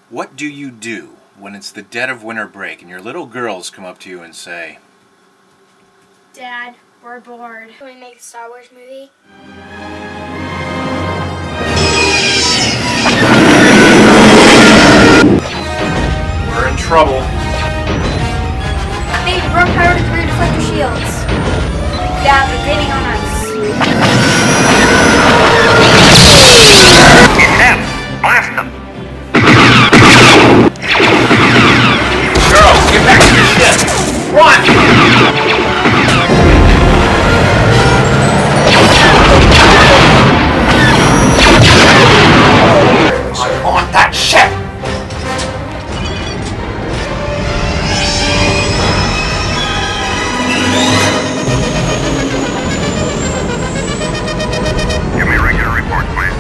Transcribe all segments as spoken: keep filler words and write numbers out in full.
What do you do when it's the dead of winter break and your little girls come up to you and say, Dad, we're bored. Can we make a Star Wars movie? we're in trouble? They broke power to three deflector shields. Yeah, they're gaining on us. Get them! Blast them! Girls, get back to your ship! Run! I'm on that ship! Give me a regular report, please.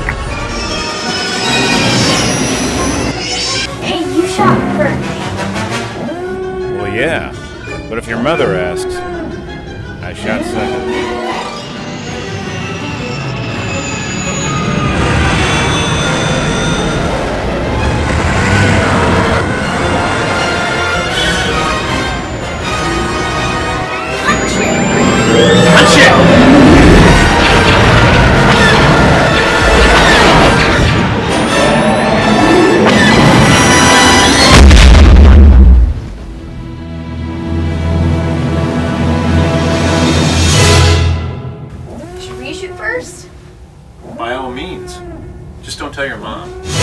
Hey, you shot first. Well, yeah, but if your mother asks, I shot second. Punch it! Should we shoot first? By all means. Just don't tell your mom.